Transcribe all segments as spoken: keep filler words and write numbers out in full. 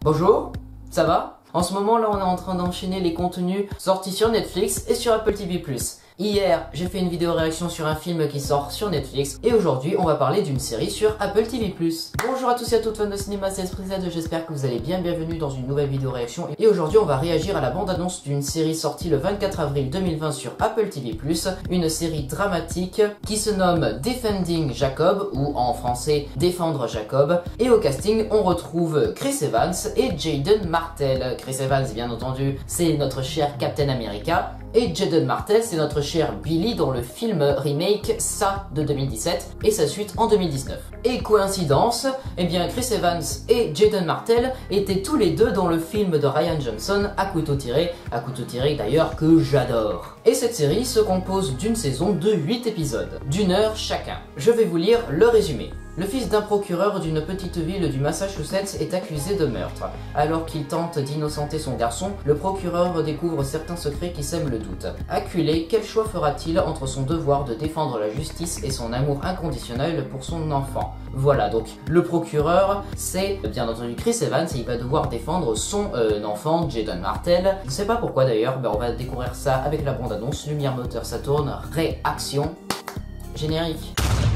Bonjour, ça va? En ce moment là on est en train d'enchaîner les contenus sortis sur Netflix et sur Apple T V plus. Hier, j'ai fait une vidéo réaction sur un film qui sort sur Netflix et aujourd'hui, on va parler d'une série sur Apple T V plus. Bonjour à tous et à toutes fans de cinéma, c'est Esprit Z, j'espère que vous allez bien, bienvenue dans une nouvelle vidéo réaction. Et aujourd'hui, on va réagir à la bande-annonce d'une série sortie le vingt-quatre avril deux mille vingt sur Apple T V plus, une série dramatique qui se nomme Defending Jacob, ou en français Défendre Jacob. Et au casting, on retrouve Chris Evans et Jaden Martell. Chris Evans, bien entendu, c'est notre cher Captain America. Et Jaden Martell, c'est notre cher Billy dans le film remake Ça de deux mille dix-sept et sa suite en deux mille dix-neuf. Et coïncidence, eh bien Chris Evans et Jaden Martell étaient tous les deux dans le film de Rian Johnson À couteau tiré, à couteau tiré d'ailleurs que j'adore. Et cette série se compose d'une saison de huit épisodes, d'une heure chacun. Je vais vous lire le résumé. Le fils d'un procureur d'une petite ville du Massachusetts est accusé de meurtre. Alors qu'il tente d'innocenter son garçon, le procureur découvre certains secrets qui sèment le doute. Acculé, quel choix fera-t-il entre son devoir de défendre la justice et son amour inconditionnel pour son enfant? Voilà, donc le procureur, c'est bien entendu Chris Evans et il va devoir défendre son euh, enfant, Jaden Martell. Je ne sais pas pourquoi d'ailleurs, ben on va découvrir ça avec la bande-annonce. Lumière, moteur, ça tourne, réaction, générique.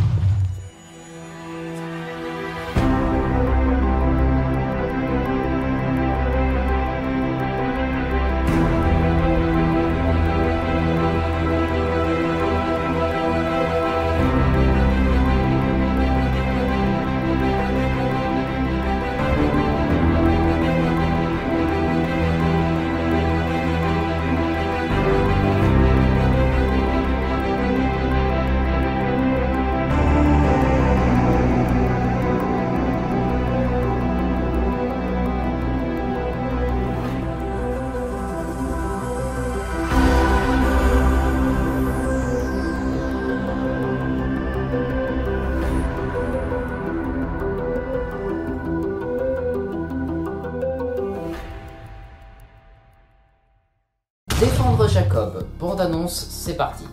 Défendre Jacob, bande-annonce, c'est parti.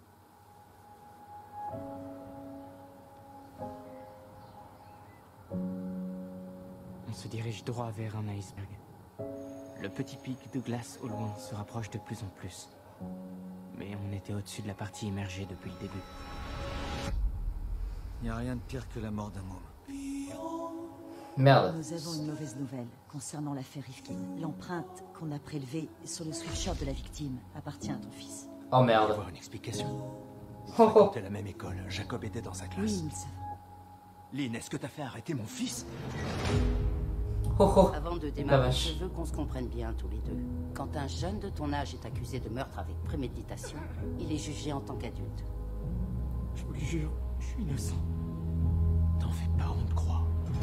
On se dirige droit vers un iceberg. Le petit pic de glace au loin se rapproche de plus en plus. Mais on était au-dessus de la partie immergée depuis le début. Il n'y a rien de pire que la mort d'un môme. Merde. Nous avons une mauvaise nouvelle concernant l'affaire Rifkin. L'empreinte qu'on a prélevée sur le sweatshirt de la victime appartient à ton fils. Oh merde. Avoir une explication. Ils Oh, oh. fréquentaient la même école. Jacob était dans sa classe. Oui, nous le savons. Lynn, est-ce que t'as fait arrêter mon fils? Oh, oh. Avant de La démarrer, vache. je veux qu'on se comprenne bien tous les deux. Quand un jeune de ton âge est accusé de meurtre avec préméditation, il est jugé en tant qu'adulte. Je vous le jure, je suis innocent. T'en fais pas, on te croit.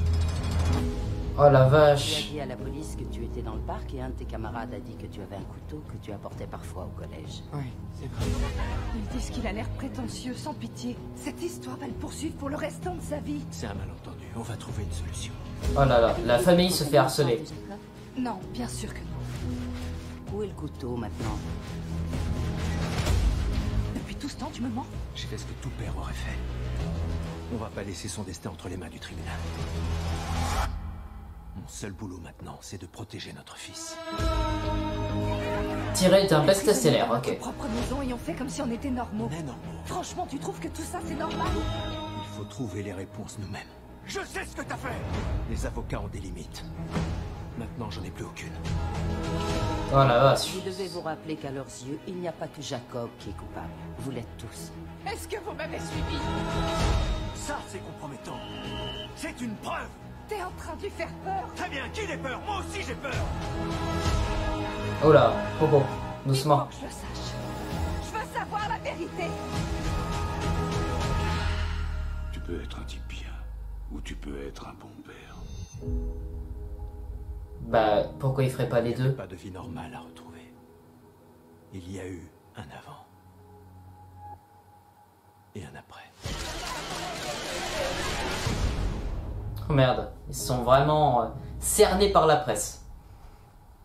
Oh la Tu as vache. dit à la police que tu étais dans le parc et un de tes camarades a dit que tu avais un couteau que tu apportais parfois au collège. Oui, c'est vrai. Ils disent qu'il a l'air prétentieux, sans pitié. Cette histoire va le poursuivre pour le restant de sa vie. C'est un malentendu, on va trouver une solution. Oh là là, la famille se fait harceler. Non, bien sûr que non. Où est le couteau maintenant? Depuis tout ce temps, tu me mens? J'ai fait ce que tout père aurait fait. On va pas laisser son destin entre les mains du tribunal. Mon seul boulot maintenant, c'est de protéger notre fils. Tiré d'un best-seller, ok. Notre propre maison et on fait comme si on était normaux. On est normaux. Franchement, tu trouves que tout ça, c'est normal? Il faut trouver les réponses nous-mêmes. Je sais ce que t'as fait! Les avocats ont des limites. Maintenant, j'en ai plus aucune. Oh la vache. Vous devez vous rappeler qu'à leurs yeux, il n'y a pas que Jacob qui est coupable. Vous l'êtes tous. Est-ce que vous m'avez suivi? Ça, c'est compromettant. C'est une preuve! T'es en train de lui faire peur. Très bien, qu'il ait peur! Moi aussi, j'ai peur! Oh là, oh oh, Il faut doucement. que je le sache. Je veux savoir la vérité. Tu peux être un type bien, ou tu peux être un bon père. Bah, pourquoi il ferait pas les Il n'y deux? a pas de vie normale à retrouver. Il y a eu un avant. Et un après. Oh merde, ils sont vraiment euh, cernés par la presse.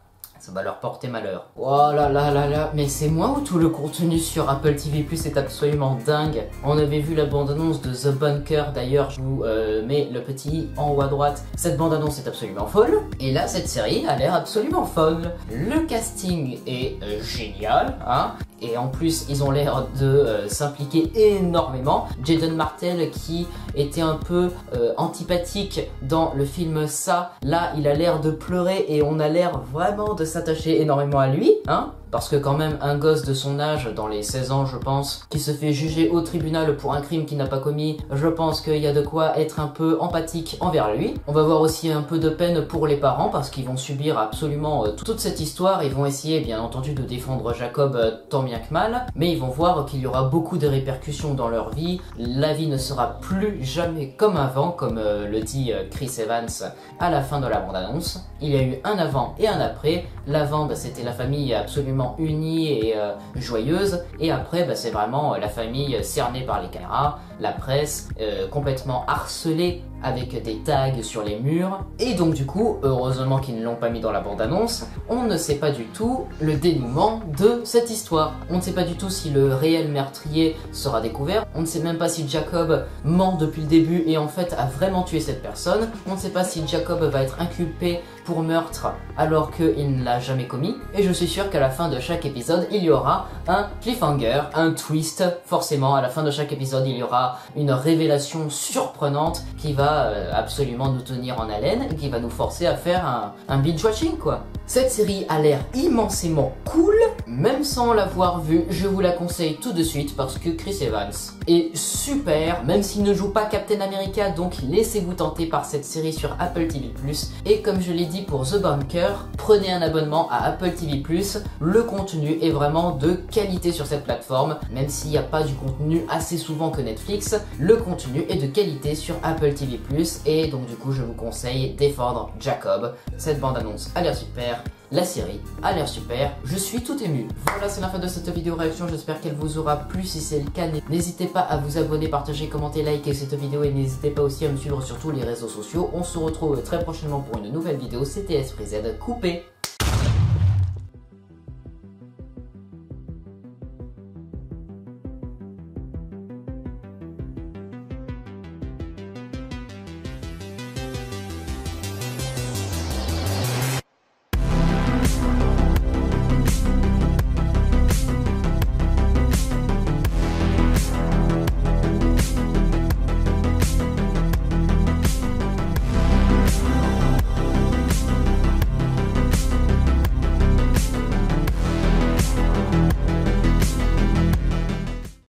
ça va leur porter malheur. Oh là là là là, mais c'est moi ou tout le contenu sur Apple T V plus est absolument dingue. On avait vu la bande-annonce de The Bunker, d'ailleurs je vous euh, mets le petit i en haut à droite. Cette bande-annonce est absolument folle, et là cette série a l'air absolument folle. Le casting est euh, génial, hein. Et en plus, ils ont l'air de euh, s'impliquer énormément. Jaden Martell, qui était un peu euh, antipathique dans le film Ça, là, il a l'air de pleurer et on a l'air vraiment de s'attacher énormément à lui, hein. Parce que quand même, un gosse de son âge, dans les seize ans je pense, qui se fait juger au tribunal pour un crime qu'il n'a pas commis, je pense qu'il y a de quoi être un peu empathique envers lui. On va voir aussi un peu de peine pour les parents, parce qu'ils vont subir absolument euh, toute cette histoire. Ils vont essayer, bien entendu, de défendre Jacob euh, tant bien que mal, mais ils vont voir qu'il y aura beaucoup de répercussions dans leur vie. La vie ne sera plus jamais comme avant, comme euh, le dit euh, Chris Evans à la fin de la bande-annonce. Il y a eu un avant et un après. L'avant, bah, c'était la famille absolument unie et euh, joyeuse, et après bah, c'est vraiment euh, la famille cernée par les caméras, la presse euh, complètement harcelée avec des tags sur les murs. Et donc du coup, heureusement qu'ils ne l'ont pas mis dans la bande-annonce, on ne sait pas du tout le dénouement de cette histoire. On ne sait pas du tout si le réel meurtrier sera découvert, on ne sait même pas si Jacob ment depuis le début et en fait a vraiment tué cette personne, on ne sait pas si Jacob va être inculpé pour meurtre alors qu'il ne l'a jamais commis, et je suis sûr qu'à la fin de chaque épisode, il y aura un cliffhanger, un twist, forcément, à la fin de chaque épisode, il y aura une révélation surprenante qui va euh, absolument nous tenir en haleine et qui va nous forcer à faire un, un binge-watching, quoi. Cette série a l'air immensément cool, même sans l'avoir vue, je vous la conseille tout de suite parce que Chris Evans est super, même s'il ne joue pas Captain America, donc laissez-vous tenter par cette série sur Apple T V plus, et comme je l'ai dit pour The Bunker, prenez un abonnement à Apple T V plus, le contenu est vraiment de qualité sur cette plateforme, même s'il n'y a pas du contenu assez souvent que Netflix, le contenu est de qualité sur Apple T V plus, et donc du coup je vous conseille Défendre Jacob. Cette bande-annonce a l'air super, la série a l'air super, je suis tout ému. Voilà, c'est la fin de cette vidéo réaction, j'espère qu'elle vous aura plu. Si c'est le cas, n'hésitez pas à vous abonner, partager, commenter, liker cette vidéo, et n'hésitez pas aussi à me suivre sur tous les réseaux sociaux. On se retrouve très prochainement pour une nouvelle vidéo. C'était Esprit Z, coupé.